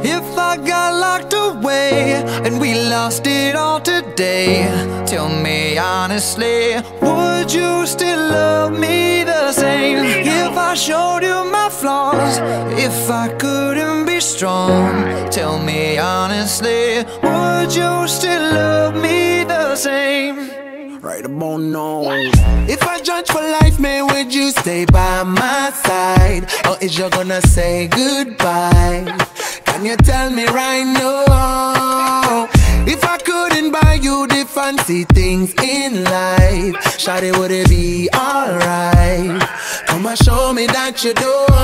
If I got locked away and we lost it all today, tell me honestly, would you still love me the same? If I showed you my flaws, if I couldn't be strong, tell me honestly, would you still love me the same? Right about now. If I judge for life, man, would you stay by my side? Or is you gonna say goodbye? Can you tell me right now? If I couldn't buy you the fancy things in life, shawty, would it be alright? Come and show me that you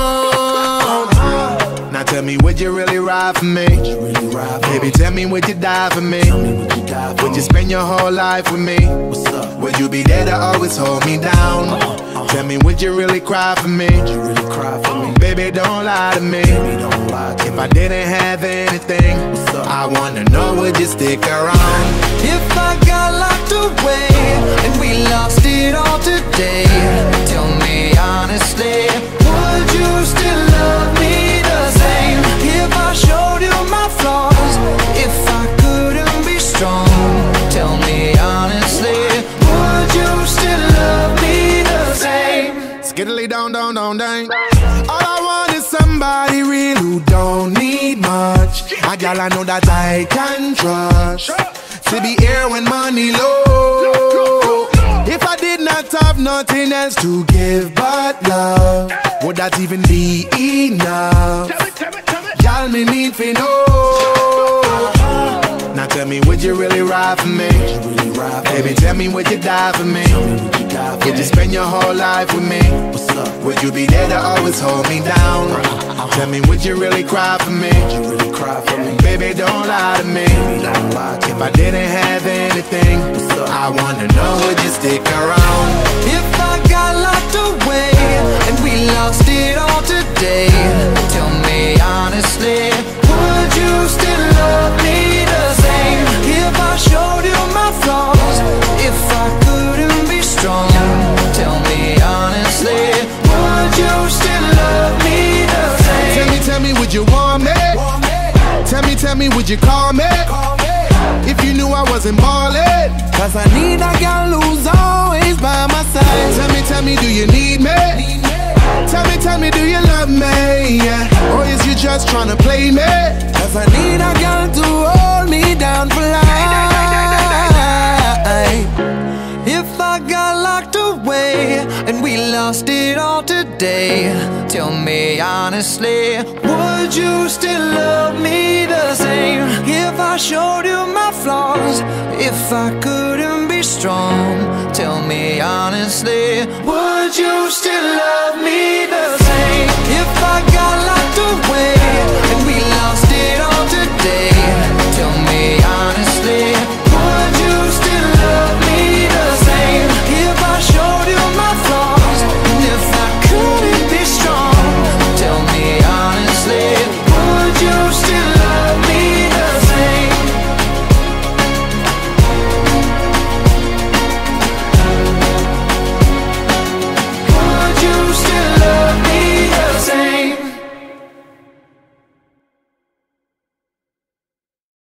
don't. Now tell me, would you really ride for me? Baby, tell me, would you die for me? Would you spend your whole life with me? Would you be there to always hold me down? Tell me, would you really cry for me? Baby, don't lie to me. If I didn't have anything, I wanna know, would you stick around? If I got locked away and we lost it all today, tell me honestly, would you still love me the same? If I showed you my flaws, if I couldn't be strong, tell me honestly, would you still love me the same? Skiddly down, down, down, down. All I want is somebody real who don't need much. A gal I know that I can trust, to be here when money low. If I did not have nothing else to give but love, would that even be enough? Y'all me need to know. Now tell me, would you really ride for me? Baby, tell me, would you die for me? Would you spend your whole life with me? Would you be there to always hold me down? Tell me, would you really cry for me? Baby, don't lie to me. If I didn't have anything, I wanna know, would you stick around? If I got locked away and we lost it all today, tell me honestly, would you still love me the same? If I showed you my flaws, if I couldn't be strong, tell me honestly, would you still love me the same? Tell me, would you want me? Tell me, would you call me? If you knew I wasn't ballin', cause I need a girl who's always by my side. Tell me, do you need me? Tell me, do you love me? Yeah. Or is you just tryna play me? Cause I need a girl to hold me down for life. If I got locked away and we lost it all today, tell me honestly, would you still love me the same? If I showed you my flaws, if I couldn't be strong, tell me honestly, would you still love me?